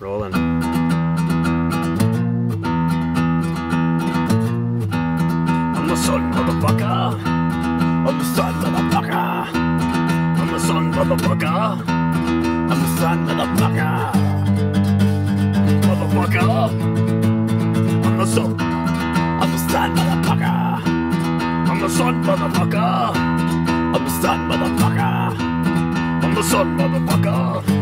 Rolling. I'm the sun, motherfucker. I'm the sun, motherfucker. I'm the sun, motherfucker. I'm the sun, motherfucker. Motherfucker. I'm the sun. I'm the sun, motherfucker. I'm the sun, motherfucker. I'm the sun, motherfucker. I'm the sun, motherfucker.